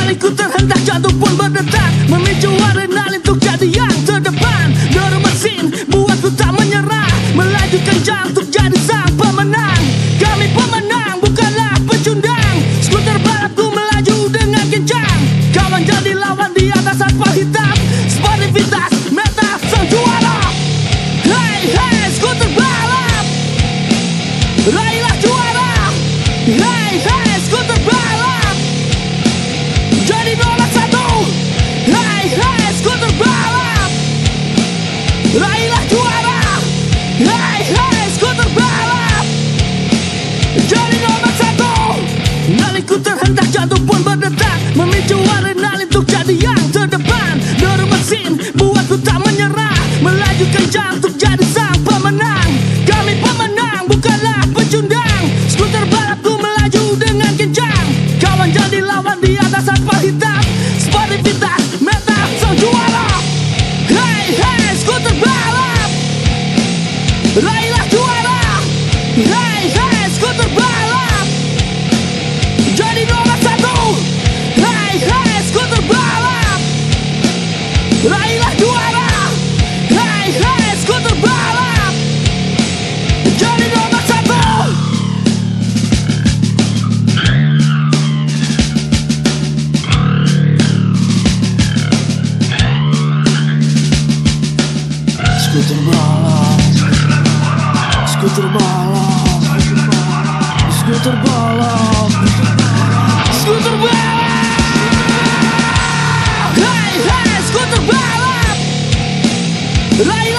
Nyaliku terhentak, jantung pun berdetak, memicu adrenalin untuk jadi yang terdepan. Dorong mesin buatku tak menyerah, melaju kencang untuk jadi sang pemenang. Kami pemenang, bukanlah pecundang. Skuter balapku melaju dengan kencang, kawan jadi lawan di atas aspal hitam. Sportivitas meta sang juara. Hey hey skuter balap, raihlah juara. Hey hey skuter balap, jadi nomor satu. Hey hey skuter balap, raihlah juara. Hey hey skuter balap, jadi nomor satu. Nyaliku terhentak, jantung pun berdetak, memicu adrenalin untuk jadi yang terdepan. Dorong mesin buatku tak menyerah, melaju kencang untuk jadi sang pemenang. Kami pemenang, bukanlah pecundang. Skuter balapku melaju dengan kencang, kawan jadi lawan di atas aspal hitam. Sportivitas meta sang juara. Hey hey skuter balap, raihlah juara. Hey hey skuter balap, jadi nomor satu. Hey hey skuter balap, raihlah juara. Hey hey skuter balap, jadi nomor satu. Skuter balap, skuter balap, skuter balap, skuter balap. Hey hey skuter balap, raihlah